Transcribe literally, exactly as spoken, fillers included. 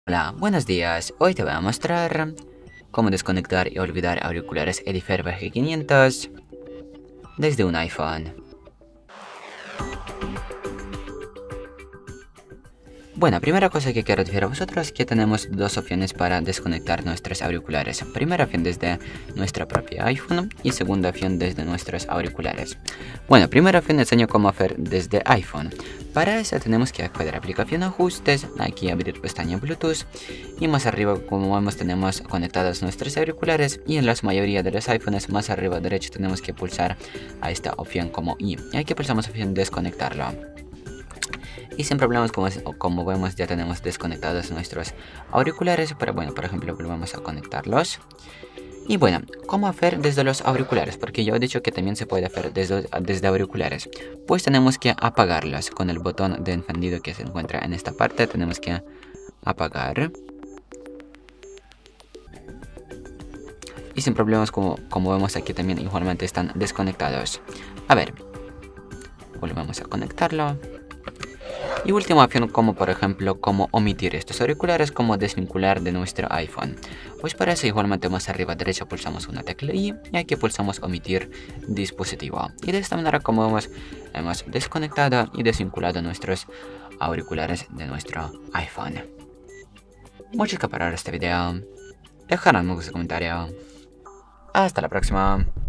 Hola, buenos días. Hoy te voy a mostrar cómo desconectar y olvidar auriculares Edifer G quinientos desde un iPhone. Bueno, primera cosa que quiero decir a vosotros es que tenemos dos opciones para desconectar nuestros auriculares. Primera opción desde nuestra propia iPhone y segunda opción desde nuestros auriculares. Bueno, primera opción enseño cómo hacer desde iPhone. Para eso tenemos que acceder a aplicación ajustes, aquí abrir pestaña Bluetooth y más arriba, como vemos, tenemos conectados nuestros auriculares y en la mayoría de los iPhones más arriba a derecha tenemos que pulsar a esta opción como I y aquí pulsamos opción desconectarlo. Y sin problemas, como, como vemos, ya tenemos desconectados nuestros auriculares. Pero bueno, por ejemplo, volvemos a conectarlos. Y bueno, ¿cómo hacer desde los auriculares? Porque yo he dicho que también se puede hacer desde, desde auriculares. Pues tenemos que apagarlos con el botón de encendido que se encuentra en esta parte. Tenemos que apagar. Y sin problemas, como, como vemos aquí también igualmente están desconectados. A ver, volvemos a conectarlo. Y última opción, como por ejemplo, cómo omitir estos auriculares, como desvincular de nuestro iPhone. Pues para eso igualmente más arriba a derecha pulsamos una tecla I y aquí pulsamos omitir dispositivo. Y de esta manera, como vemos, hemos desconectado y desvinculado nuestros auriculares de nuestro iPhone. Muchas gracias por ver este video. Dejad un comentario. Hasta la próxima.